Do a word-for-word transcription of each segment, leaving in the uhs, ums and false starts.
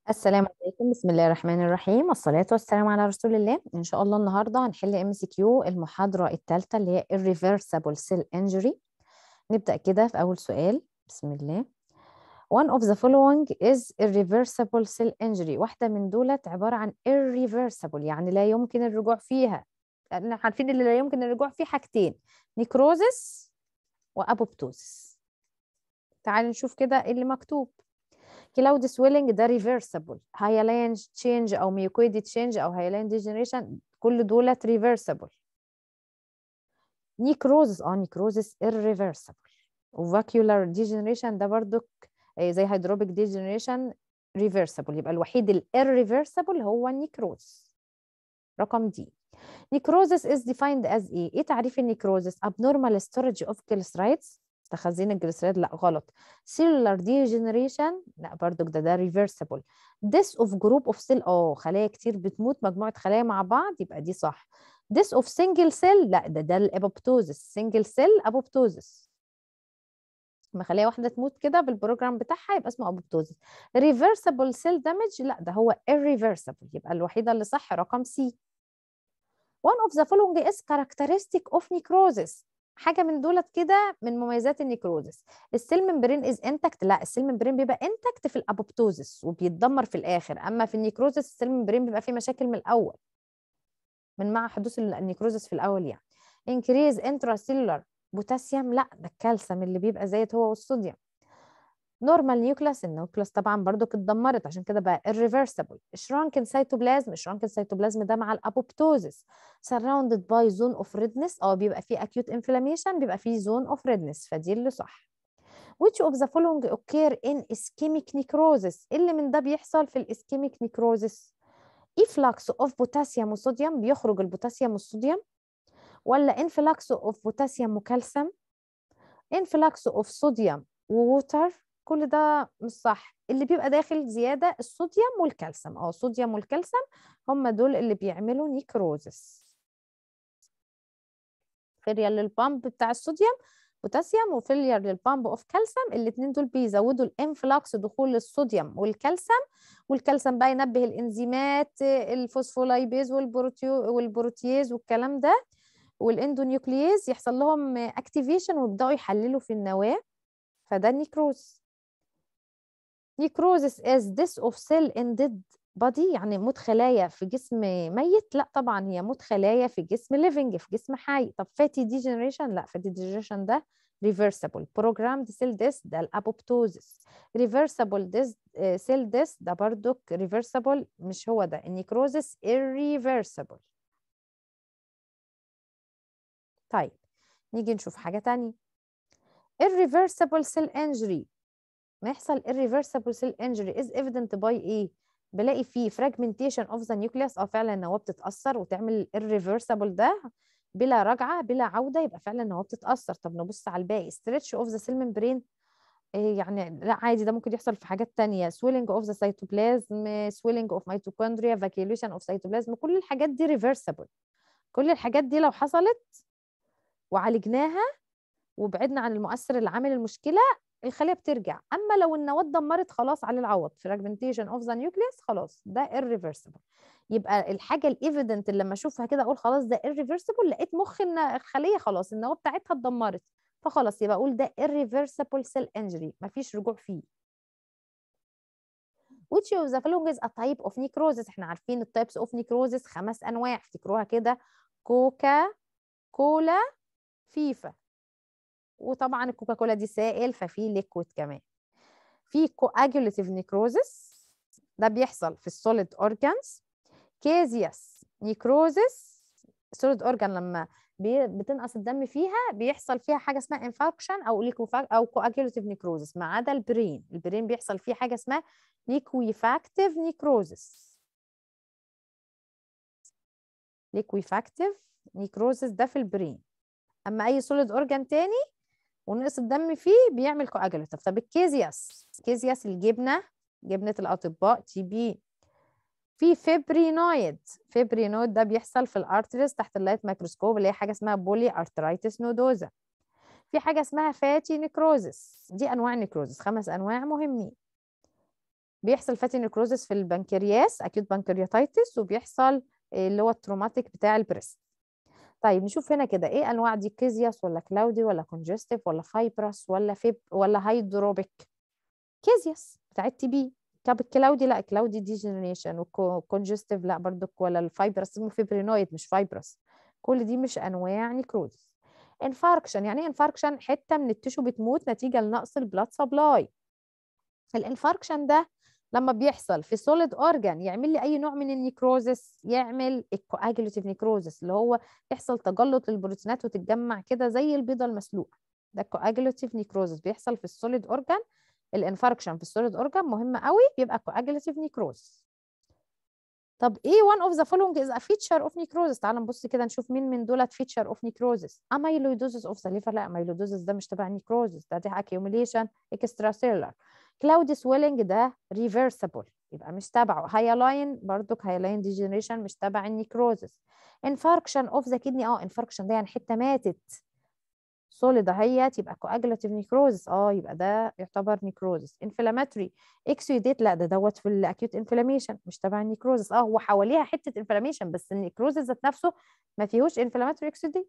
السلام عليكم، بسم الله الرحمن الرحيم، والصلاة والسلام على رسول الله. إن شاء الله النهاردة هنحل ام سي كيو المحاضرة الثالثة اللي هي irreversible cell injury. نبدأ كده في أول سؤال. بسم الله. One of the following is irreversible cell injury. واحدة من دولت عبارة عن irreversible، يعني لا يمكن الرجوع فيها. احنا عارفين اللي لا يمكن الرجوع فيه حاجتين: نيكروزس وأبوبتوزس. تعالوا نشوف كده اللي مكتوب. كلاود سويلنج ده ريفرسبل، هايلاين تشينج او ميوكويد تشينج او هايلاين ديجنريشن كل دولت ريفرسبل. نيكروزس اه نيكروزس irreversible، وفاكيولار ديجنريشن ده برضو زي هيدروبيك ديجنريشن ريفرسبل. يبقى الوحيد الirreversible هو النيكروز. رقم دي. نيكروزس is defined as ايه؟ ايه تعريف النيكروزس؟ abnormal storage of glycerides، تخزين الجليسريد، لا غلط. cellular degeneration، لا برضو ده ده reversible. death of group of cell، اه خلايا كتير بتموت، مجموعة خلايا مع بعض، يبقى دي صح. death of single cell، لا ده ده الابوبتوزس، single cell apoptosis. لما خلية واحدة تموت كده بالبروجرام بتاعها يبقى اسمه apoptosis. reversible cell damage، لا ده هو irreversible، يبقى الوحيدة اللي صح رقم سي. One of the following is characteristic of necrosis. حاجة من دولت كده من مميزات النيكروزس. السيل ممبرين از انتكت، لا السيل ممبرين بيبقى انتكت في الابوبتوزس وبيتدمر في الاخر، اما في النيكروزس السيل ممبرين بيبقى فيه مشاكل من الاول، من مع حدوث النيكروزس في الاول يعني. increase intracellular بوتاسيوم، لا ده الكالسيوم اللي بيبقى زيت هو والصوديوم. نورمال نيوكلاس، النيوكلاس طبعا برضو اتدمرت عشان كده بقى irreversible. شرانكن سيتوبلازم، شرانكن سيتوبلازم ده مع الابوبتوزس. surrounded by zone of redness، اه بيبقى فيه acute inflammation، بيبقى فيه zone of redness، فدي اللي صح. which of the following occur in ischemic necrosis؟ اللي من ده بيحصل في الاسكيميك نيكروزس؟ efflux of potassium وصوديوم، بيخرج البوتاسيوم والصوديوم، ولا influx of potassium وكالسيوم، influx of صوديوم ووتر؟ كل ده مش صح. اللي بيبقى داخل زيادة الصوديوم والكالسيوم، اه الصوديوم والكالسيوم هم دول اللي بيعملوا نيكروزس. فيلير للبامب بتاع الصوديوم بوتاسيوم، وفيلير للبامب اوف كالسيوم، الاثنين دول بيزودوا الانفلاكس، دخول الصوديوم والكالسيوم. والكالسيوم بقى ينبه الانزيمات الفوسفولايبيز والبروتيو والبروتييز والكلام ده، والاندونيوكلييز يحصل لهم اكتيفيشن ويبداوا يحللوا في النواه، فده النيكروز. نيكروزس as death of cell in dead body، يعني موت خلايا في جسم ميت؟ لا طبعا هي موت خلايا في جسم living، في جسم حي. طب فاتي ديجنريشن، لا فاتي ديجنريشن ده reversible. programmed cell death ده الابوبتوزس. reversible death cell death ده برضو reversible، مش هو ده. النيكروزس irreversible. طيب نيجي نشوف حاجة تانية. irreversible cell injury، ما يحصل irreversible cell injury is evident by ايه؟ بلاقي فيه fragmentation of the nucleus، اه فعلا النواه بتتأثر وتعمل irreversible ده بلا رجعة بلا عودة، يبقى فعلا النواه بتتأثر. طب نبص على الباقي. stretch of the cell membrane، إيه يعني؟ لا عادي ده ممكن يحصل في حاجات تانية. swelling of the cytoplasm، swelling of mitochondria، vacuolation of cytoplasm، كل الحاجات دي reversible. كل الحاجات دي لو حصلت وعالجناها وبعدنا عن المؤثر اللي عامل المشكلة الخلية بترجع. أما لو النواة اتدمرت خلاص على العوض fragmentation of the nucleus، خلاص ده irreversible. يبقى الحاجة الايفيدنت اللي لما اشوفها كده اقول خلاص ده irreversible، لقيت مخ ان الخلية خلاص النواة بتاعتها اتدمرت، فخلاص يبقى اقول ده irreversible cell injury، مفيش رجوع فيه. which of the following is a type of necrosis؟ احنا عارفين التايبس اوف necrosis خمس انواع، افتكروها كده: كوكا كولا، فيفا. وطبعا الكوكا كولا دي سائل ففي ليكويد كمان. في coagulative necrosis ده بيحصل في السوليد اورجانز. كيزياس نيكروزس، السوليد اورجان لما بي- بتنقص الدم فيها بيحصل فيها حاجه اسمها انفاركشن او ليكوفاك او coagulative necrosis، ما عدا البرين. البرين بيحصل فيه حاجه اسمها liquefactive necrosis. liquefactive necrosis ده في البرين. اما اي سوليد اورجان تاني ونقص الدم فيه بيعمل كواجوليتيف. طب الكيزياس، كيزياس الجبنه، جبنه الاطباء تي بي. في فيبرينويد، فيبرينويد ده بيحصل في الارتريز تحت اللايت ميكروسكوب، اللي هي حاجه اسمها بولي ارترايتس نودوزا. في حاجه اسمها فاتي نيكروزس، دي انواع نيكروزس، خمس انواع مهمين. بيحصل فاتي نيكروزس في البنكرياس اكيوت بنكرياتايتس، وبيحصل اللي هو التروماتيك بتاع البريست. طيب نشوف هنا كده ايه انواع دي، كيزياس ولا كلاودي ولا كونجستيف ولا فايبرس ولا فيب ولا هيدروبيك؟ كيزياس بتاع التي بي. طب الكلاودي لا، كلاودي ديجنريشن، والكونجستيف لا برضك، ولا الفايبرس اسمه فيبرينويد مش فايبرس. كل دي مش انواع نيكروزس. انفاركشن، يعني ايه انفاركشن؟ حته من التشو بتموت نتيجه لنقص البلاد سبلاي. الانفاركشن ده لما بيحصل في سوليد اورجان يعمل لي اي نوع من النيكروزس، يعمل الكواجوليتيف نيكروزس، اللي هو يحصل تجلط للبروتينات وتتجمع كده زي البيضه المسلوقه. ده كواجوليتيف نيكروزس بيحصل في السوليد اورجان. الانفاركشن في السوليد اورجان مهم قوي، بيبقى كواجوليتيف نيكروزس. طب ايه one of the following is a feature of necrosis؟ تعال نبص كده نشوف مين من دولت feature of necrosis. amyloidosis of the liver، لا amyloidosis ده مش تبع necrosis، ده دي accumulation extracellular. cloud swelling ده reversible يبقى مش تبعه. hyaline برضك hyaline degeneration مش تبع النيكروزس. infarction of the kidney، اه infarction ده يعني حته ماتت سوليد اهيت، يبقى كواجولاتيف نيكروزس، اه يبقى ده يعتبر نيكروزس. انفلاماتوري اكسيوديت، لا ده دوت في الاكيوت انفلاميشن مش تبع النيكروزس، اه هو حواليها حته انفلاميشن بس النيكروزس ذات نفسه ما فيهوش انفلاماتوري اكسيوديت.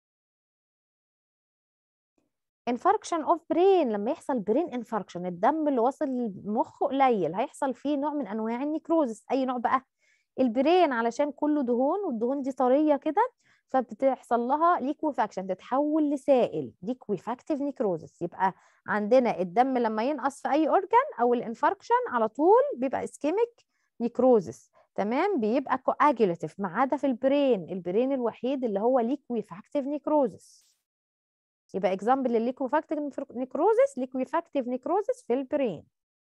انفاركشن اوف برين، لما يحصل برين انفاركشن الدم اللي واصل للمخ قليل هيحصل فيه نوع من انواع النيكروزس. اي نوع بقى؟ البرين علشان كله دهون والدهون دي طريه كده، فبتحصل لها ليكوفاكشن تتحول لسائل، ليكوفاكتيف نيكروزس. يبقى عندنا الدم لما ينقص في اي اورجان او الانفاركشن على طول بيبقى اسكيميك نيكروزس، تمام، بيبقى كواجولاتيف ما عدا في البرين. البرين الوحيد اللي هو ليكوفاكتيف نيكروزس. يبقى اكزامبل للليكوفاكتيف نيكروزس ليكوفاكتيف نيكروزس في البرين.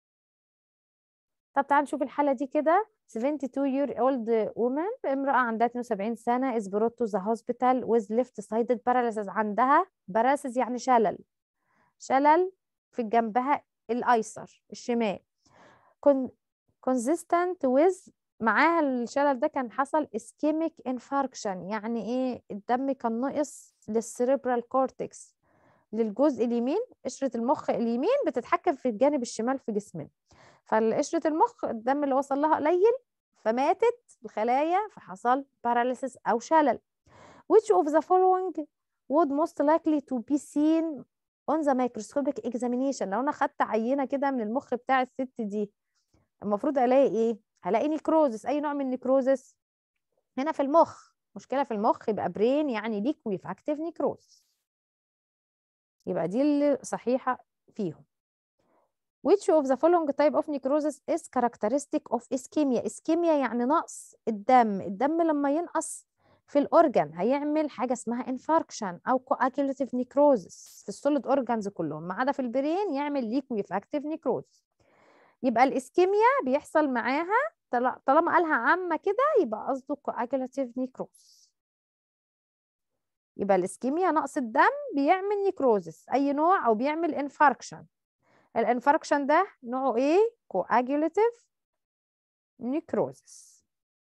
طب تعال نشوف الحالة دي كده. اتنين وسبعين year old woman، امرأة عندها اتنين وسبعين سنة، is brought to the hospital with left sided paralysis. عندها paralysis يعني شلل، شلل في جنبها الأيسر الشمال. con consistent with، معاها الشلل ده كان حصل ischemic infarction، يعني ايه؟ الدم كان ناقص للسيريبرال كورتكس، للجزء اليمين، قشرة المخ اليمين بتتحكم في الجانب الشمال في جسمنا، فالقشرة المخ الدم اللي وصل لها قليل فماتت الخلايا فحصل paralysis أو شلل. Which of the following would most likely to be seen on the microscopic examination؟ لو أنا خدت عينة كده من المخ بتاع الست دي المفروض ألاقي إيه؟ هلاقي نيكروزس. أي نوع من نيكروزس؟ هنا في المخ، مشكلة في المخ يبقى برين يعني ليكويفاكتيف نيكروز، يبقى دي اللي صحيحة فيهم. Which of the following type of necrosis is characteristic of ischemia؟ ischemia يعني نقص الدم. الدم لما ينقص في الأورجان هيعمل حاجة اسمها infarction أو coagulative necrosis في السوليد أورجانز كلهم ما عدا في البرين يعمل liquefactive necrosis. يبقى الإسكيميا بيحصل معاها طالما قالها عامة كده يبقى قصده coagulative necrosis. يبقى الإسكيميا نقص الدم بيعمل necrosis أي نوع أو بيعمل infarction. الانفاركشن ده نوعه ايه؟ coagulative necrosis.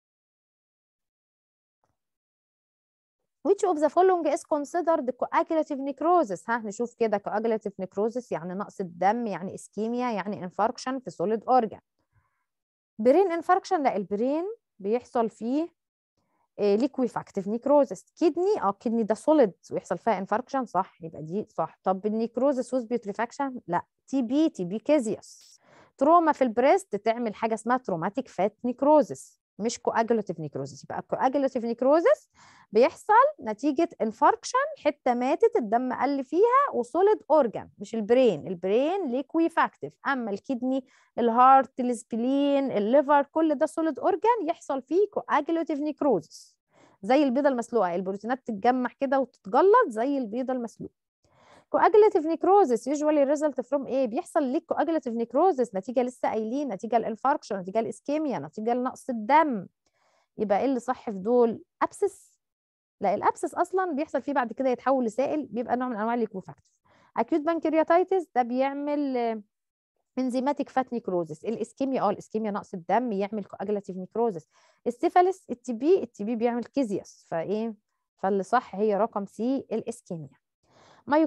Which of the following is considered coagulative necrosis؟ ها نشوف كده. coagulative necrosis يعني نقص الدم، يعني اسكيميا، يعني انفاركشن في solid organ. برين انفاركشن، لا البرين بيحصل فيه liquefactive necrosis. كدني اه كدني ده solid ويحصل فيها انفاركشن، صح يبقى دي صح. طب النيكروزس with putrefaction، لا تي بي تي بي كيزيوس. تروما في البريست تعمل حاجه اسمها تروماتيك فات نيكروزس مش كواجولاتيف نيكروزس. يبقى كواجولاتيف نيكروزس بيحصل نتيجه انفاركشن، حته ماتت الدم قل فيها وسوليد اورجان مش البرين. البرين ليكويفاكتيف، اما الكدني الهارت السبلين الليفر كل ده سوليد اورجان يحصل فيه كواجولاتيف نيكروزس زي البيضه المسلوقه، البروتينات تتجمع كده وتتجلط زي البيضه المسلوقه. coagulative necrosis usually result from ايه؟ بيحصل ليه coagulative necrosis نتيجه لسه قايلين، نتيجه الانفاركشن، نتيجه الاسكيميا، نتيجه لنقص الدم. يبقى ايه اللي صح في دول؟ ابسس، لا الابسس اصلا بيحصل فيه بعد كده يتحول لسائل بيبقى نوع من انواع الليكوفاكتيف. acute pancreatitis ده بيعمل انزيماتيك فات نيكروزس. الاسكيميا اه الاسكيميا نقص الدم يعمل coagulative necrosis. السيفاليس التي بي التي بي بيعمل كيزياس، فايه؟ فاللي صح هي رقم سي الاسكيميا.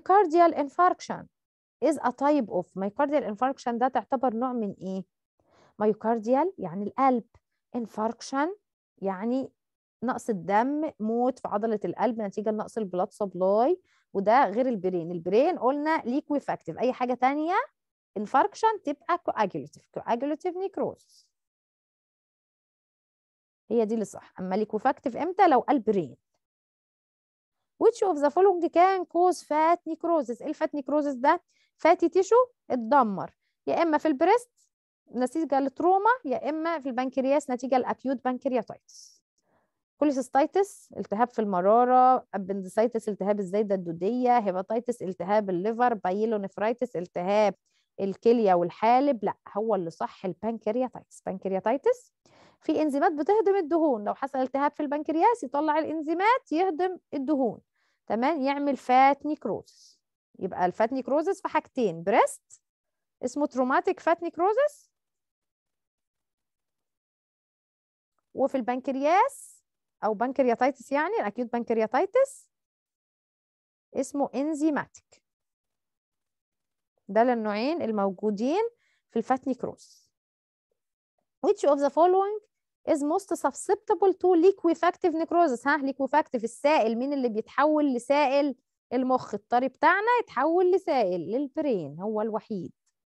myocardial infarction is a type of myocardial infarction ده تعتبر نوع من ايه؟ مايوكارديال يعني القلب، انفاركشن يعني نقص الدم، موت في عضله القلب نتيجه لنقص البلاد سبلاي، وده غير البرين. البرين قلنا ليكويفاكتيف، اي حاجه تانية انفاركشن تبقى كواجوليتيف، كواجوليتيف نيكروز، هي دي اللي صح. اما ليكويفاكتيف امتى؟ لو قال برين. which of the following can cause fat necrosis؟ ايه الفات نيكروزس ده؟ فاتي تيشو اتدمر، يا اما في البريست نتيجه لتروما، يا اما في البنكرياس نتيجه لاكيوت بنكرياتايتس. كوليسيستايتس التهاب في المراره، ابندسايتس التهاب الزايده الدوديه، هيباتيتس التهاب الليفر، بايلونيفرايتس التهاب الكليه والحالب. لا، هو اللي صح البنكرياتايتس. بنكرياتايتس في انزيمات بتهضم الدهون، لو حصل التهاب في البنكرياس يطلع الانزيمات يهضم الدهون، تمام، يعمل فات نيكروزس. يبقى الفات نيكروزس في حاجتين، بريست اسمه تروماتيك فات نيكروزس، وفي البنكرياس او بنكرياتايتس يعني الاكيوت بنكرياتايتس اسمه انزيماتيك. ده للنوعين الموجودين في الفات نيكروز. which of the following is most susceptible to liquefactive necrosis؟ ها، liquefactive السائل، مين اللي بيتحول لسائل؟ المخ. الطري بتاعنا يتحول لسائل للبرين، هو الوحيد.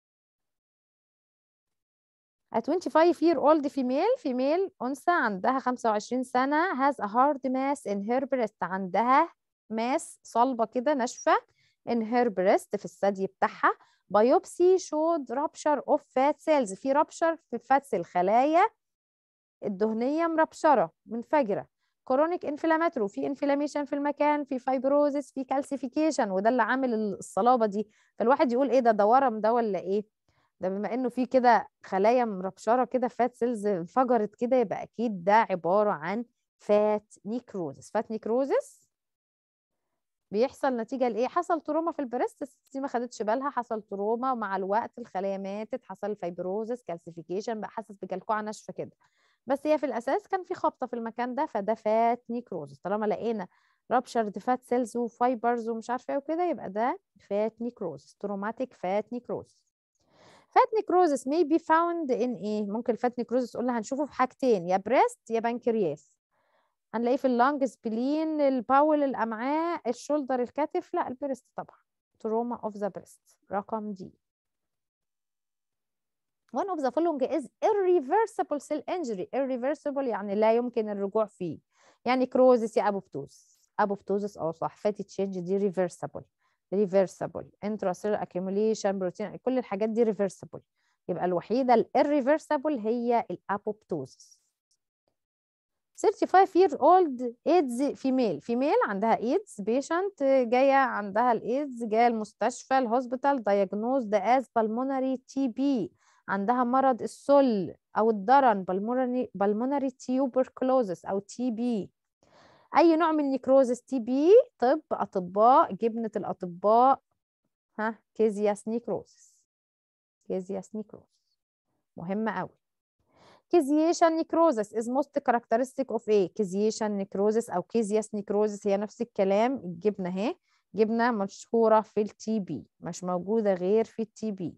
A twenty-five year old female female أنثى عندها خمسة وعشرين سنة has a hard mass in her breast، عندها ماس صلبة كده ناشفة in her breast في الثدي بتاعها. biopsy showed rupture of fat cells، في rupture في fat cell، خلايا الدهنية مربشرة منفجرة. chronic inflammatory، في inflammation في المكان، في fibrosis، في calcification، وده اللي عامل الصلابة دي. فالواحد يقول ايه ده، ده ورم ده ولا ايه؟ ده بما انه في كده خلايا مربشره كده فات سيلز انفجرت كده، يبقى اكيد ده عباره عن فات نيكروزس. فات نيكروزس بيحصل نتيجه لايه؟ حصل تروما في البريست، دي ما خدتش بالها، حصل تروما ومع الوقت الخلايا ماتت، حصل فايبروزس، كالسيفيكيشن، بقى حاسس بكلكوعه ناشفه كده، بس هي في الاساس كان في خبطه في المكان ده، فده فات نيكروزس. طالما لقينا رابشرد فات سيلز وفايبرز ومش عارفه ايه وكده، يبقى ده فات نيكروزس، تروماتيك فات نيكروزس. فات نيكروزس may be found in ايه؟ ممكن الفات نيكروزس قلنا هنشوفه في حاجتين، يا بريست يا بنكرياس. هنلاقيه في اللانج، سبلين، الباول، الامعاء، الشولدر، الكتف. لا، البريست طبعا. تروما اوف ذا بريست رقم دي. one of the following is irreversible cell injury. irreversible يعني لا يمكن الرجوع فيه، يعني كروزس يا ابوبتوز. ابوبتوزس اه صح. فاتي تشينج دي reversible. reversible intracellular accumulation بروتين، كل الحاجات دي reversible، يبقى الوحيده الirreversible هي الابوبتوزس. thirty-five year old AIDS female female عندها AIDS patient، جايه عندها الايدز، جايه المستشفى الهوسبيتال diagnosed as pulmonary تي بي، عندها مرض السل او الضرن، pulmonary pulmonary tuberculosis او تي بي. اي نوع من نيكروزس تي بي؟ طب اطباء، جبنه الاطباء، ها، كيزياس نيكروزس. كيزياس نيكروزس مهمه قوي. كيزيشن نيكروزس is most characteristic of ايه؟ كيزيشن نيكروزس او كيزياس نيكروزس هي نفس الكلام. الجبنه اهي، جبنه مشهوره في التي بي، مش موجوده غير في التي بي.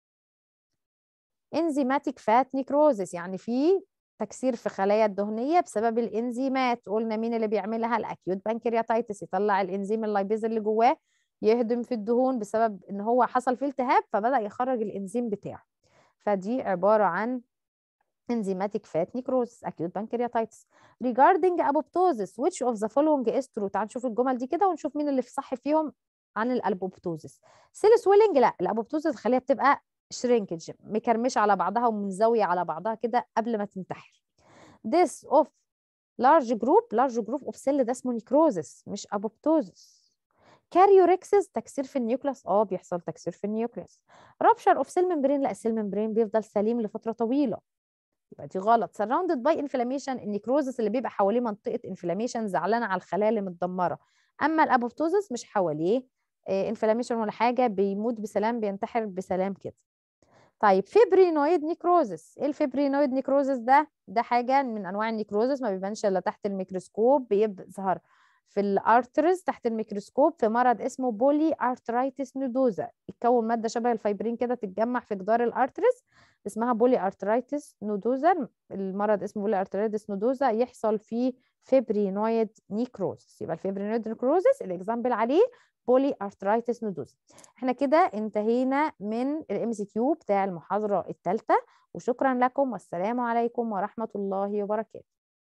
انزيماتيك فات نيكروزس يعني في تكسير في خلايا الدهنيه بسبب الانزيمات. قلنا مين اللي بيعملها؟ الاكيوت بانكرياتايتس، يطلع الانزيم اللايبيز اللي جواه يهضم في الدهون بسبب ان هو حصل فيه التهاب، فبدأ يخرج الانزيم بتاعه. فدي عباره عن enzymatic fat necrosis acute pancreatitis. regarding apoptosis which of the following is true؟ تعال نشوف الجمل دي كده ونشوف مين اللي في صح فيهم عن الابوبتوزس. سيل سويلنج، لا، الابوبتوزس الخليه بتبقى شرينكج، مكرمشه على بعضها ومنزويه على بعضها كده قبل ما تنتحر. this of large group large group of cell ده اسمه نيكروزس مش ابوبتوزس. كاريوريكسس تكسير في النيوكلاس، اه بيحصل تكسير في النيوكلاس. رابشر اوف سيل ممبرين، لا، السيل ممبرين بيفضل سليم لفتره طويله، يبقى دي غلط. surrounded by inflammation، النيكروزس اللي بيبقى حواليه منطقه انفلاميشن زعلانه على الخلايا اللي متدمره، اما الابوبتوزس مش حواليه انفلاميشن ولا حاجه، بيموت بسلام، بينتحر بسلام كده. طيب فيبرينويد نيكروزس، ايه الفيبرينويد نيكروزس ده؟ ده حاجه من انواع النيكروزس ما بيبانش الا تحت الميكروسكوب، بيظهر في الارترز تحت الميكروسكوب في مرض اسمه بولي ارترايتس نودوزا، يتكون ماده شبه الفايبرين كده تتجمع في جدار الارترز، اسمها بولي ارترايتس نودوزا، المرض اسمه بولي ارترايتس نودوزا، يحصل فيه فيبرينويد نيكروزس. يبقى الفيبرينويد نيكروزس الاكزامبل عليه بولي ارترايتس نودوزا. احنا كده انتهينا من الام سي كيو بتاع المحاضرة الثالثة، وشكرا لكم والسلام عليكم ورحمة الله وبركاته.